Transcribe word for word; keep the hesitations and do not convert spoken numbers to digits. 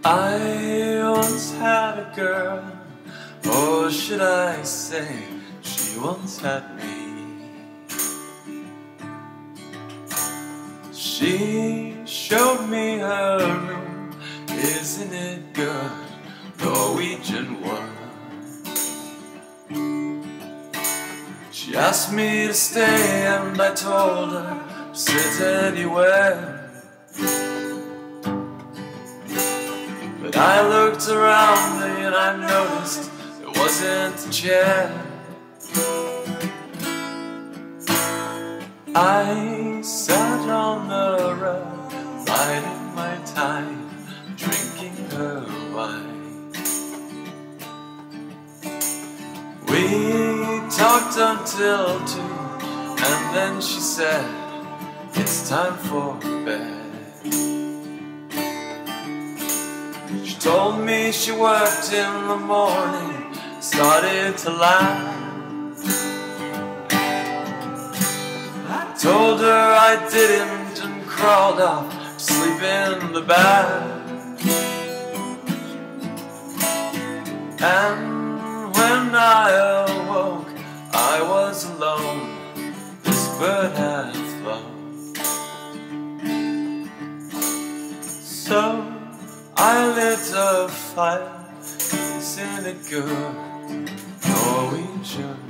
I once had a girl, or should I say, she once had me. She showed me her room, isn't it good, Norwegian woman. She asked me to stay and I told her to sit anywhere. But I looked around me and I noticed there wasn't a chair. I sat on the rug, biding my time, drinking her wine. We talked until two, and then she said, it's time for bed. She told me she worked in the morning, started to laugh. I told her I didn't and crawled off to sleep in the bath. And when I awoke, I was alone, this bird had flown. So I lit a fire, isn't it good, Norwegian?